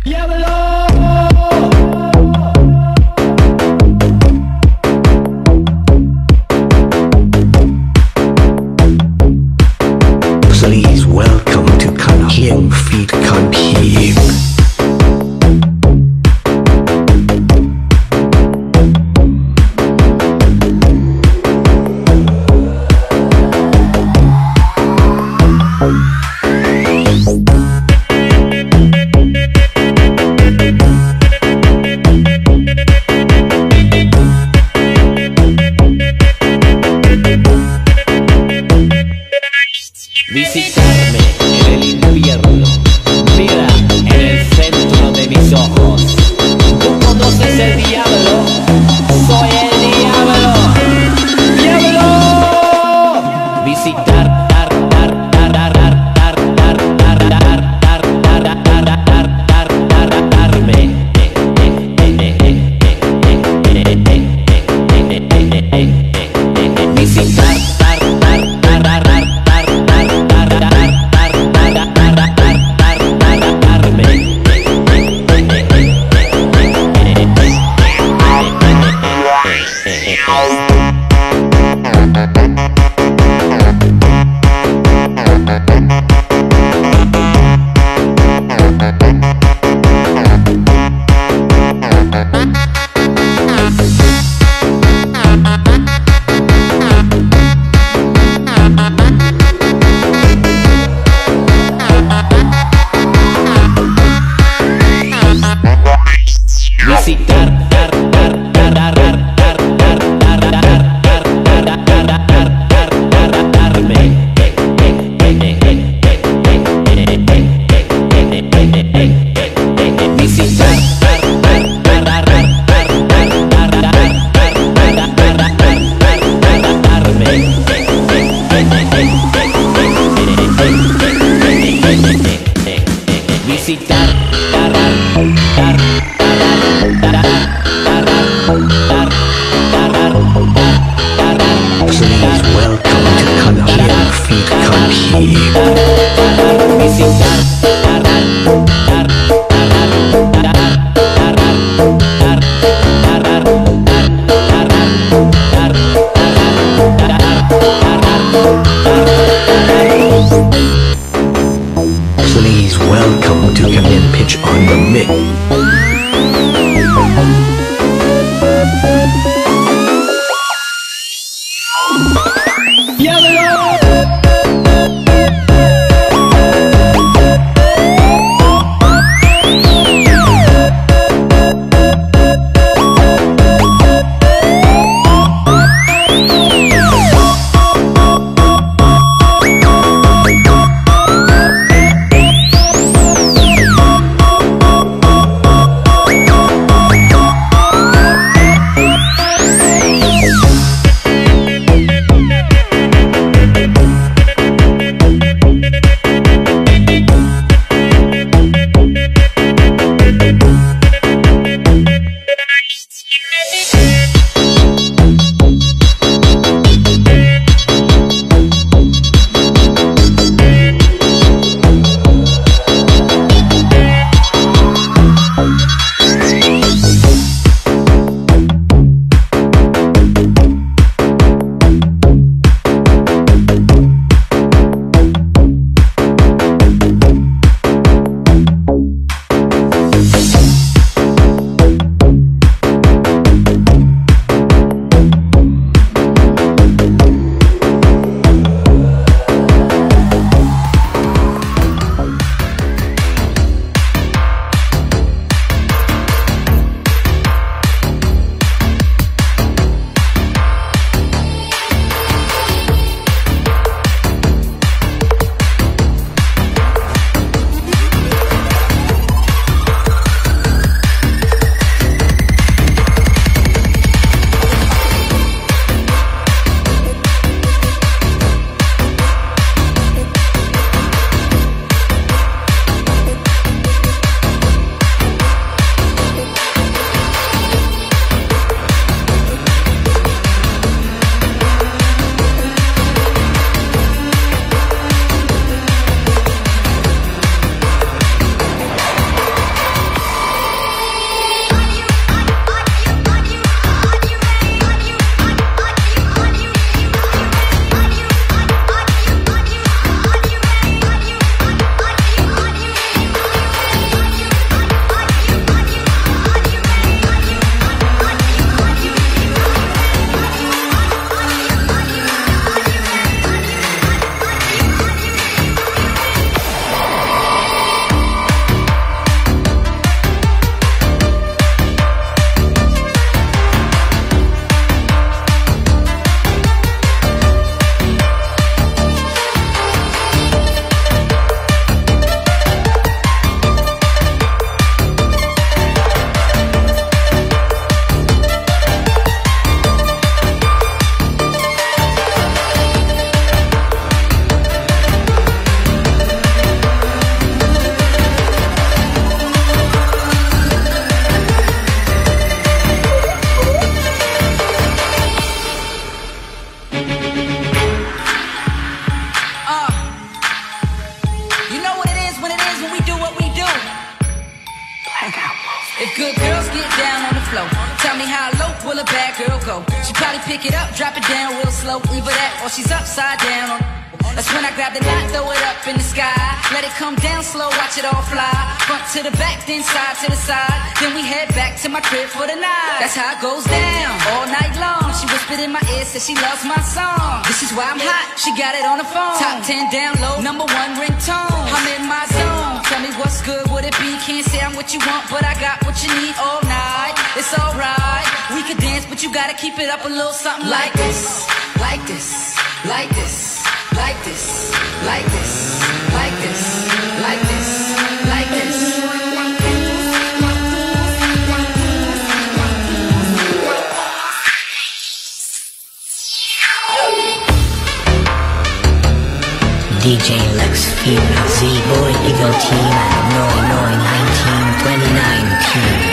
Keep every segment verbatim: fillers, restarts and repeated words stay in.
Please welcome to Kanhiem Feed Kanhiem. Visitarme en el infierno, mira en el centro de mis ojos. Tú conoces el diablo, soy el diablo. ¡Diablo! Visitar, dar, dar, dar, dar, dar, dar, dar, dar, dar, dar, dar, dar, dar, darme. Visitar, dar, dar, dar, dar. Visitar, dar, dar, dar, dar, dar, dar, dar, dar, dar, dar, dar, dar, darme. Visitar, dar, dar, dar, dar, dar, dar, dar, darme. Visitar, dar, dar, Please welcome to Kanhiem Feed Kanhiem. Visitar, Please welcome to Kanhiem Pitch on the Mic. Good girls get down on the floor. Tell me how low will a bad girl go? She probably pick it up, drop it down real slow. Either that or she's upside down on. That's when I grab the knot, throw it up in the sky. Let it come down slow, watch it all fly. Front to the back, then side to the side. Then we head back to my crib for the night. That's how it goes down, all night long. She whispered in my ear, said she loves my song. This is why I'm hot, she got it on the phone. Top ten down low, number one ringtone. I'm in my zone, tell me what's good, would it be? Can't say I'm what you want, but I got what you need all night. It's alright, we could dance, but you gotta keep it up a little something like this. Like this, like this. Like this, like this, like this, like this, like this. D J Lex Female Z-Boy Eagle Team at nine nine nineteen twenty-nine Team.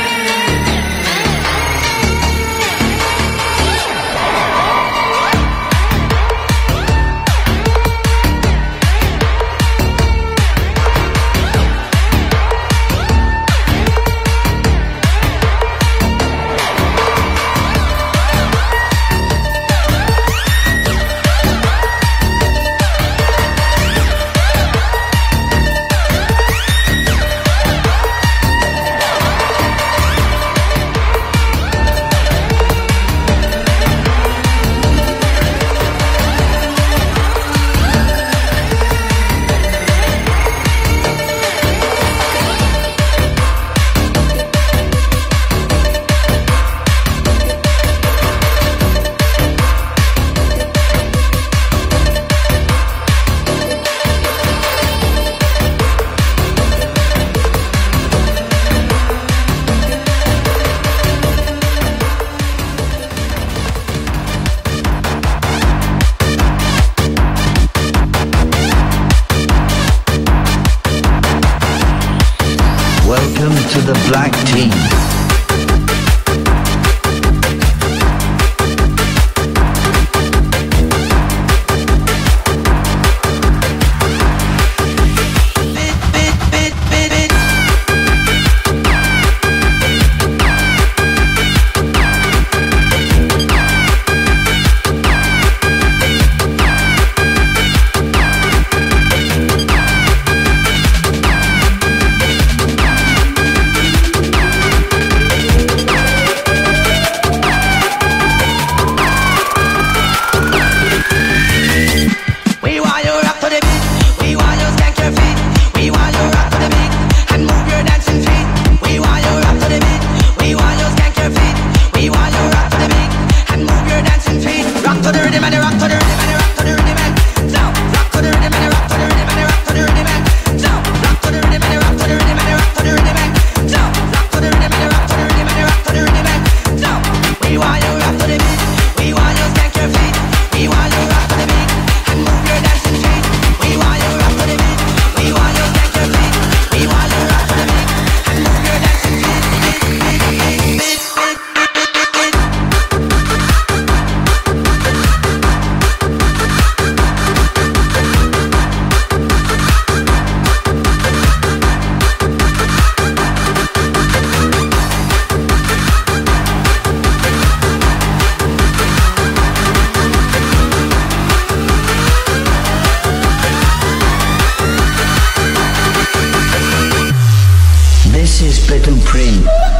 Welcome to the Black Team. This is Little Prince.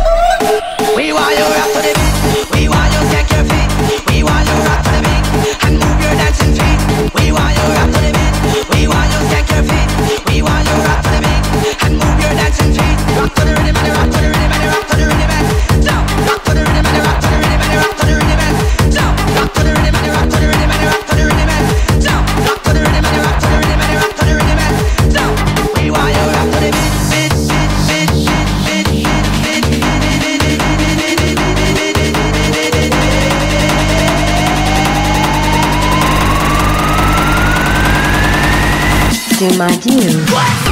We want you rock to the beat. We want you take your feet. We want you rock to the beat and move your dancing feet. We want you rock to the beat. We want you take your feet. We want you rock to the beat and move your dancing feet. Rock to the rhythm and rock to the rhythm and rock to the rhythm and jump. Rock to the rhythm and rock to the rhythm and rock to the rhythm and jump. Rock to the rhythm and rock to the rhythm and rock to the rhythm and jump. Rock to the rhythm and rock to the rhythm and rock to the rhythm and jump. We want you rock to the beat. Do my do.